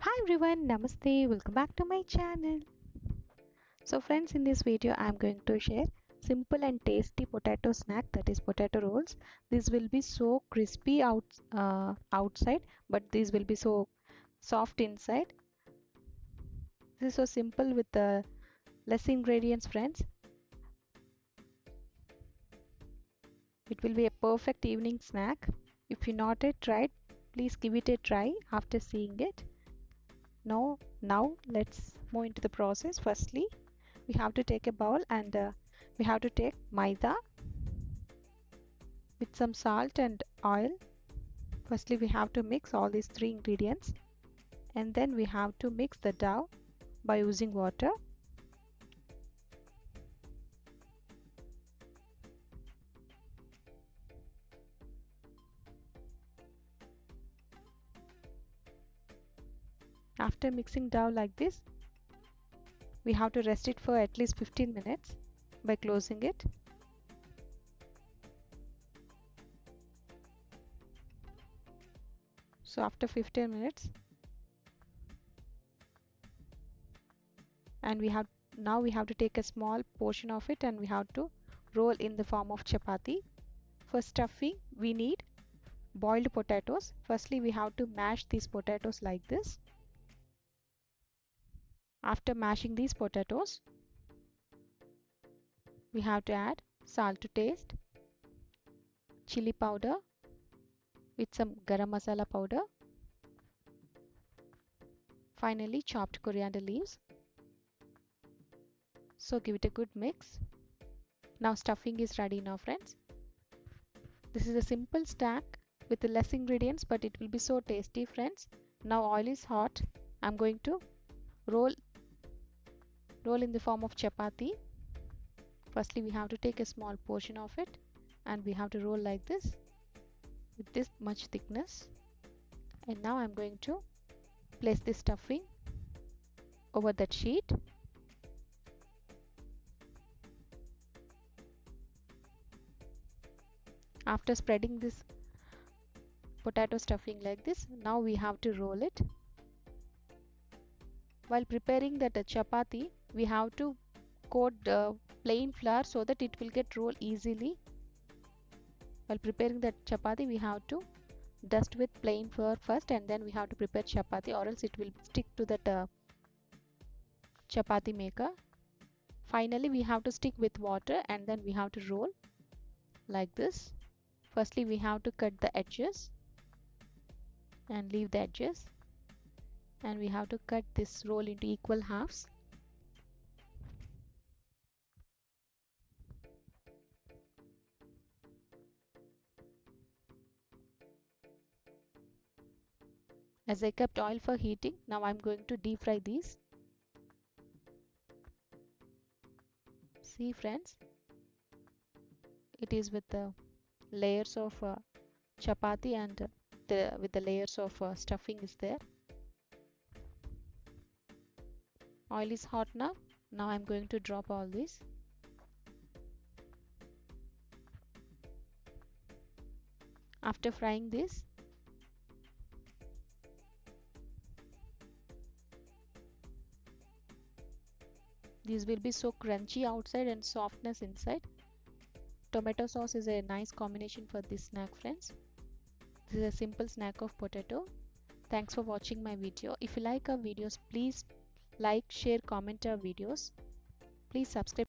Hi everyone, Namaste, welcome back to my channel. So friends, in this video I am going to share simple and tasty potato snack, that is potato rolls. This will be so crispy outside, but this will be so soft inside. This is so simple with less ingredients friends. It will be a perfect evening snack. If you not yet tried, please give it a try after seeing it. Now let's move into the process. Firstly, we have to take a bowl and we have to take maida with some salt and oil. Firstly, we have to mix all these three ingredients and then we have to mix the dough by using water. After mixing dough like this, we have to rest it for at least 15 minutes by closing it. So after 15 minutes, and now we have to take a small portion of it and we have to roll in the form of chapati. For stuffing, we need boiled potatoes. Firstly, we have to mash these potatoes like this. After mashing these potatoes, we have to add salt to taste, chili powder with some garam masala powder, finally chopped coriander leaves. So give it a good mix. Now stuffing is ready now friends. This is a simple snack with less ingredients, but it will be so tasty friends. Now oil is hot. I'm going to roll in the form of chapati. Firstly, we have to take a small portion of it and we have to roll like this with this much thickness. And now I'm going to place this stuffing over that sheet. After spreading this potato stuffing like this, now we have to roll it. While preparing that chapati, we have to coat plain flour so that it will get rolled easily. While preparing that chapati, we have to dust with plain flour first and then we have to prepare chapati, or else it will stick to that chapati maker. Finally, we have to stick with water and then we have to roll like this. Firstly, we have to cut the edges and leave the edges, and we have to cut this roll into equal halves. As I kept oil for heating, now I'm going to deep fry these. See friends, it is with the layers of chapati and with the layers of stuffing is there. Oil is hot now. Now I'm going to drop all this. After frying this, these will be so crunchy outside and softness inside. Tomato sauce is a nice combination for this snack friends. This is a simple snack of potato. Thanks for watching my video. If you like our videos, please like, share, comment our videos. Please subscribe